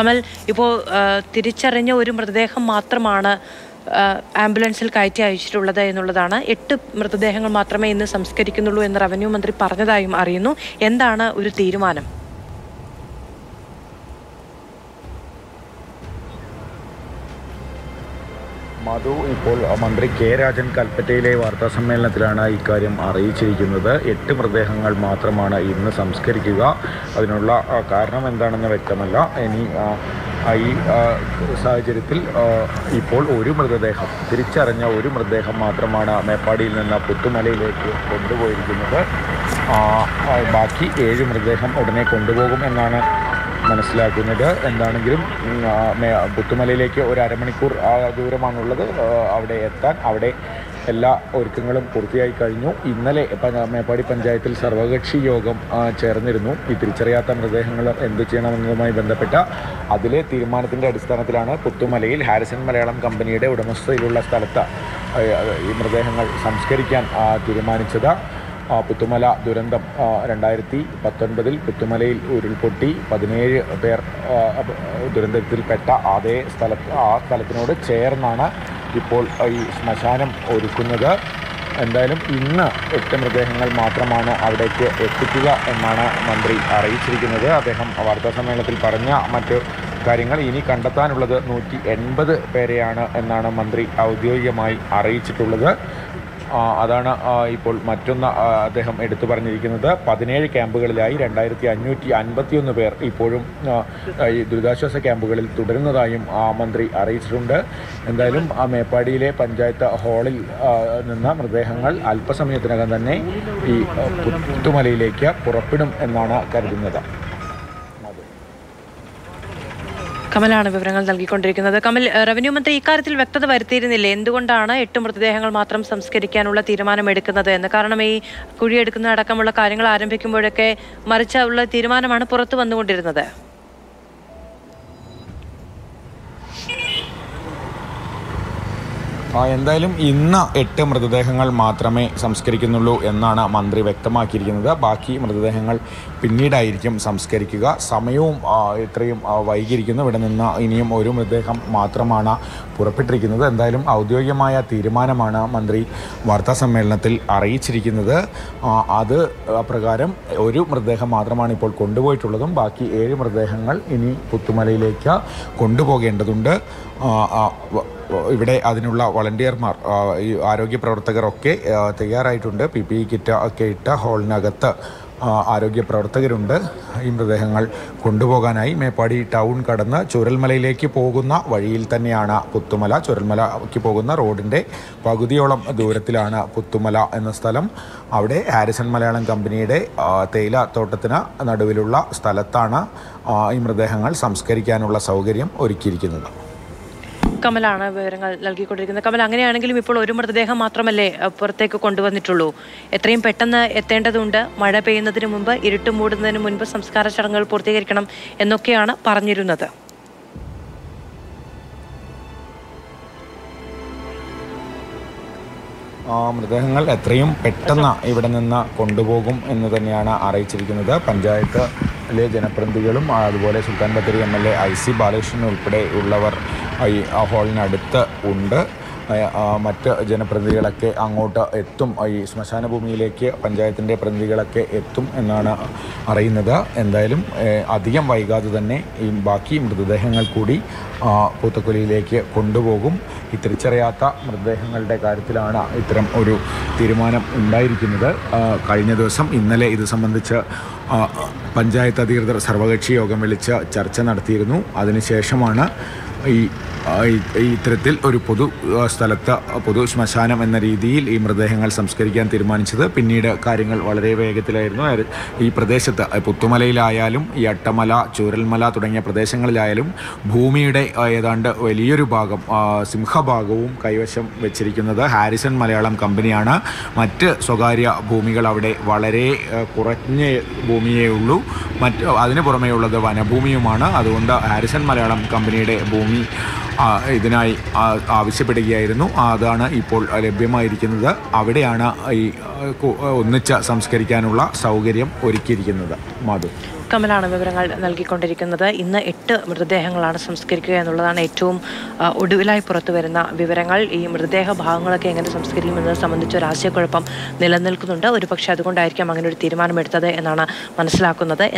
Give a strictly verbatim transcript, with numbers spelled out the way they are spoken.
കമൽ, ഇപ്പോൾ തിരിച്ചറിഞ്ഞ ഒരു മൃതദേഹം മാത്രമാണ് ആംബുലൻസിൽ കയറ്റി അയച്ചിട്ടുള്ളത് എന്നുള്ളതാണ്. എട്ട് മൃതദേഹങ്ങൾ മാത്രമേ ഇന്ന് സംസ്കരിക്കുന്നുള്ളൂ എന്ന് റവന്യൂ മന്ത്രി പറഞ്ഞതായും അറിയുന്നു. എന്താണ് ഒരു തീരുമാനം? മധു, ഇപ്പോൾ മന്ത്രി കെ രാജൻ കൽപ്പറ്റയിലെ വാർത്താ സമ്മേളനത്തിലാണ് ഇക്കാര്യം അറിയിച്ചിരിക്കുന്നത്. എട്ട് മൃതദേഹങ്ങൾ മാത്രമാണ് ഇന്ന് സംസ്കരിക്കുക. അതിനുള്ള കാരണം എന്താണെന്ന് വ്യക്തമല്ല. ഇനി ഈ സാഹചര്യത്തിൽ ഇപ്പോൾ ഒരു മൃതദേഹം, തിരിച്ചറിഞ്ഞ ഒരു മൃതദേഹം മാത്രമാണ് മേപ്പാടിയിൽ നിന്ന് പുത്തുമലയിലേക്ക് കൊണ്ടുപോയിരിക്കുന്നത്. ബാക്കി ഏഴ് മൃതദേഹം ഉടനെ കൊണ്ടുപോകും എന്നാണ് മനസ്സിലാക്കുന്നത്. എന്താണെങ്കിലും പുത്തുമലയിലേക്ക് ഒരു അരമണിക്കൂർ ദൂരമാണുള്ളത് അവിടെ എത്താൻ. അവിടെ എല്ലാ ഒരുക്കങ്ങളും പൂർത്തിയായി കഴിഞ്ഞു. ഇന്നലെ മേപ്പാടി പഞ്ചായത്തിൽ സർവകക്ഷി യോഗം ചേർന്നിരുന്നു. ഈ തിരിച്ചറിയാത്ത മൃതദേഹങ്ങൾ എന്ത് ചെയ്യണമെന്നതുമായി ബന്ധപ്പെട്ട അതിലെ തീരുമാനത്തിൻ്റെ അടിസ്ഥാനത്തിലാണ് പുത്തുമലയിൽ ഹാരിസൺ മലയാളം കമ്പനിയുടെ ഉടമസ്ഥതയിലുള്ള സ്ഥലത്ത് ഈ മൃതദേഹങ്ങൾ സംസ്കരിക്കാൻ തീരുമാനിച്ചത്. പുത്തുമല ദുരന്തം രണ്ടായിരത്തി പത്തൊൻപതിൽ പുത്തുമലയിൽ ഉരുൾപൊട്ടി പതിനേഴ് പേർ ദുരന്തത്തിൽപ്പെട്ട അതേ സ്ഥലത്ത് ആ സ്ഥലത്തിനോട് ചേർന്നാണ് ഇപ്പോൾ ഈ ശ്മശാനം ഒരുക്കുന്നത്. എന്തായാലും ഇന്ന് എട്ട് മൃതദേഹങ്ങൾ മാത്രമാണ് അവിടേക്ക് എത്തിക്കുക എന്നാണ് മന്ത്രി അറിയിച്ചിരിക്കുന്നത്. അദ്ദേഹം വാർത്താ സമ്മേളനത്തിൽ പറഞ്ഞ മറ്റ് കാര്യങ്ങൾ ഇനി കണ്ടെത്താനുള്ളത് നൂറ്റി എൺപത് പേരെയാണ് എന്നാണ് മന്ത്രി ഔദ്യോഗികമായി അറിയിച്ചിട്ടുള്ളത്. അതാണ് ഇപ്പോൾ മറ്റൊന്ന് അദ്ദേഹം എടുത്തു പറഞ്ഞിരിക്കുന്നത്. പതിനേഴ് ക്യാമ്പുകളിലായി രണ്ടായിരത്തി അഞ്ഞൂറ്റി അൻപത്തിയൊന്ന് പേർ ഇപ്പോഴും ഈ ദുരിതാശ്വാസ ക്യാമ്പുകളിൽ തുടരുന്നതായും മന്ത്രി അറിയിച്ചിട്ടുണ്ട്. എന്തായാലും മേപ്പാടിയിലെ പഞ്ചായത്ത് ഹാളിൽ നിന്ന് മൃതദേഹങ്ങൾ അല്പസമയത്തിനകം തന്നെ ഈ പുത്തുമലയിലേക്ക് പുറപ്പെടും എന്നാണ് കരുതുന്നത്. കമലാണ് വിവരങ്ങൾ നൽകിക്കൊണ്ടിരിക്കുന്നത്. കമൽ, റവന്യൂ മന്ത്രി ഇക്കാര്യത്തിൽ വ്യക്തത വരുത്തിയിരുന്നില്ലേ? എന്തുകൊണ്ടാണ് എട്ട് മൃതദേഹങ്ങൾ മാത്രം സംസ്കരിക്കാനുള്ള തീരുമാനമെടുക്കുന്നത് എന്ന്? കാരണം ഈ കുഴിയെടുക്കുന്ന അടക്കമുള്ള കാര്യങ്ങൾ ആരംഭിക്കുമ്പോഴൊക്കെ മറിച്ചുള്ള തീരുമാനമാണ് പുറത്തു വന്നുകൊണ്ടിരുന്നത്. എന്തായാലും ഇന്ന് എട്ട് മൃതദേഹങ്ങൾ മാത്രമേ സംസ്കരിക്കുന്നുള്ളൂ എന്നാണ് മന്ത്രി വ്യക്തമാക്കിയിരിക്കുന്നത്. ബാക്കി മൃതദേഹങ്ങൾ പിന്നീടായിരിക്കും സംസ്കരിക്കുക. സമയവും ഇത്രയും വൈകിയിരിക്കുന്നു. ഇവിടെ നിന്ന് ഇനിയും ഒരു മൃതദേഹം മാത്രമാണ് പുറപ്പെട്ടിരിക്കുന്നത്. എന്തായാലും ഔദ്യോഗികമായ തീരുമാനമാണ് മന്ത്രി വാർത്താ സമ്മേളനത്തിൽ അറിയിച്ചിരിക്കുന്നത്. അത് പ്രകാരം ഒരു മൃതദേഹം മാത്രമാണ് ഇപ്പോൾ കൊണ്ടുപോയിട്ടുള്ളതും ബാക്കി ഏഴ് മൃതദേഹങ്ങൾ ഇനി പുത്തുമലയിലേക്ക് കൊണ്ടുപോകേണ്ടതുണ്ട്. ഇവിടെ അതിനുള്ള വളണ്ടിയർമാർ, ഈ ആരോഗ്യ പ്രവർത്തകരൊക്കെ തയ്യാറായിട്ടുണ്ട്. പി പി ഇ കിറ്റ് ഒക്കെ ഇട്ട ഹാളിനകത്ത് ആരോഗ്യ പ്രവർത്തകരുണ്ട്. ഈ മൃതദേഹങ്ങൾ കൊണ്ടുപോകാനായി മേപ്പാടി ടൗൺ കടന്ന് ചുരൽമലയിലേക്ക് പോകുന്ന വഴിയിൽ തന്നെയാണ് പുത്തുമല. ചുരൽമലയ്ക്ക് പോകുന്ന റോഡിൻ്റെ പകുതിയോളം ദൂരത്തിലാണ് പുത്തുമല എന്ന സ്ഥലം. അവിടെ ഹാരിസൺ മലയാളം കമ്പനിയുടെ തേയില തോട്ടത്തിന് നടുവിലുള്ള സ്ഥലത്താണ് ഈ മൃതദേഹങ്ങൾ സംസ്കരിക്കാനുള്ള സൗകര്യം ഒരുക്കിയിരിക്കുന്നത്. കമലാണ് വിവരങ്ങൾ നൽകിക്കൊണ്ടിരിക്കുന്നത്. കമൽ, അങ്ങനെയാണെങ്കിലും ഇപ്പോൾ ഒരു മൃതദേഹം മാത്രമല്ലേ പുറത്തേക്ക് കൊണ്ടുവന്നിട്ടുള്ളൂ? എത്രയും പെട്ടെന്ന് എത്തേണ്ടതുണ്ട്. മഴ പെയ്യുന്നതിന് മുമ്പ്, ഇരുട്ട് മൂടുന്നതിന് മുൻപ് സംസ്കാര ചടങ്ങുകൾ പൂർത്തീകരിക്കണം എന്നൊക്കെയാണ് പറഞ്ഞിരുന്നത്. മൃതദേഹങ്ങൾ എത്രയും പെട്ടെന്ന് ഇവിടെ നിന്ന് കൊണ്ടുപോകും എന്ന് തന്നെയാണ് അറിയിച്ചിരിക്കുന്നത്. പഞ്ചായത്തിലെ ജനപ്രതിനിധികളും അതുപോലെ Sultan Bathery M L A I C Balakrishnan ഉൾപ്പെടെ ഉള്ളവർ ഈ ഹാളിനടുത്ത് ഉണ്ട്. മറ്റ് ജനപ്രതിനിധികളൊക്കെ അങ്ങോട്ട് എത്തും. ഈ ശ്മശാന ഭൂമിയിലേക്ക് പഞ്ചായത്തിൻ്റെ പ്രതിനിധികളൊക്കെ എത്തും എന്നാണ് അറിയുന്നത്. എന്തായാലും അധികം വൈകാതെ തന്നെ ഈ ബാക്കി മൃതദേഹങ്ങൾ കൂടി പൂത്തക്കൊലിയിലേക്ക് കൊണ്ടുപോകും. ഈ തിരിച്ചറിയാത്ത മൃതദേഹങ്ങളുടെ കാര്യത്തിലാണ് ഇത്തരം ഒരു തീരുമാനം ഉണ്ടായിരിക്കുന്നത്. കഴിഞ്ഞ ദിവസം ഇന്നലെ ഇത് സംബന്ധിച്ച് പഞ്ചായത്ത് അധികൃതർ സർവകക്ഷി യോഗം വിളിച്ച് ചർച്ച നടത്തിയിരുന്നു. അതിനുശേഷമാണ് ഈ ഇത്തരത്തിൽ ഒരു പൊതു സ്ഥലത്ത് പൊതു ശ്മശാനം എന്ന രീതിയിൽ ഈ മൃതദേഹങ്ങൾ സംസ്കരിക്കാൻ തീരുമാനിച്ചത്. പിന്നീട് കാര്യങ്ങൾ വളരെ വേഗത്തിലായിരുന്നു. ഈ പ്രദേശത്ത് പുത്തുമലയിലായാലും ഈ അട്ടമല, ചൂരൽമല തുടങ്ങിയ പ്രദേശങ്ങളിലായാലും ഭൂമിയുടെ ഏതാണ്ട് വലിയൊരു ഭാഗം, സിംഹഭാഗവും കൈവശം വെച്ചിരിക്കുന്നത് ഹാരിസൺ മലയാളം കമ്പനിയാണ്. മറ്റ് സ്വകാര്യ ഭൂമികൾ അവിടെ വളരെ കുറഞ്ഞ ഭൂമിയേ ഉള്ളൂ. മറ്റ് അതിന് പുറമേ ഉള്ളത് വനഭൂമിയുമാണ്. അതുകൊണ്ട് ഹാരിസൺ മലയാളം കമ്പനിയുടെ ഭൂമി ഇതിനായി ആവശ്യപ്പെടുകയായിരുന്നു. അതാണ് ഇപ്പോൾ ലഭ്യമായിരിക്കുന്നത്. അവിടെയാണ് ഈ ഒന്നിച്ച് സംസ്കരിക്കാനുള്ള സൗകര്യം ഒരുക്കിയിരിക്കുന്നത്. മാധു. കമലാണ് വിവരങ്ങൾ നൽകിക്കൊണ്ടിരിക്കുന്നത്. ഇന്ന് എട്ട് മൃതദേഹങ്ങളാണ് സംസ്കരിക്കുക എന്നുള്ളതാണ് ഏറ്റവും ഒടുവിലായി പുറത്തു വരുന്ന വിവരങ്ങൾ. ഈ മൃതദേഹ ഭാഗങ്ങളൊക്കെ എങ്ങനെ സംസ്കരിക്കുമെന്നത് സംബന്ധിച്ച് ഒരു ആശയക്കുഴപ്പം നിലനിൽക്കുന്നുണ്ട്. ഒരുപക്ഷെ അതുകൊണ്ടായിരിക്കാം അങ്ങനെ ഒരു തീരുമാനമെടുത്തത് എന്നാണ് മനസ്സിലാക്കുന്നത്.